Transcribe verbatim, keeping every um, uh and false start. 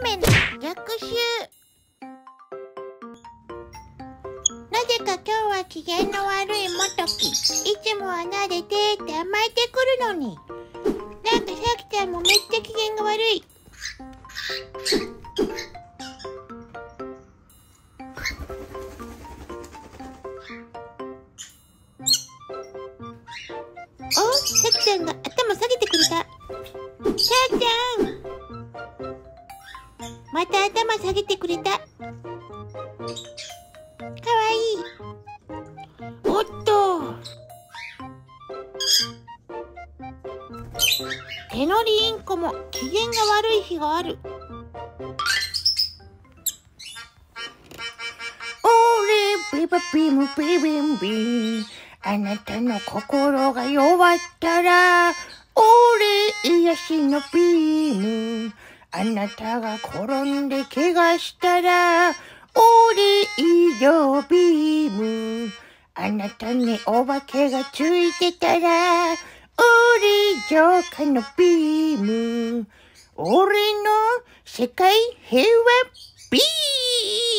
メの逆襲。なぜか今日は機嫌の悪いもとき。いつもは撫でてって甘えてくるのに。なんかさきちゃんもめっちゃ機嫌が悪い。お、さきちゃんが頭下げてくれた。さきちゃん、また頭下げてくれた。かわいい。おっと、手乗りインコも機嫌が悪い日がある。おれビバビムビビンビン、あなたの心が弱ったら、おれ癒しのビーム。あなたが転んで怪我したら、おれ医療ビーム。あなたにお化けがついてたら、おれ浄化のビーム。俺の世界平和ビーム。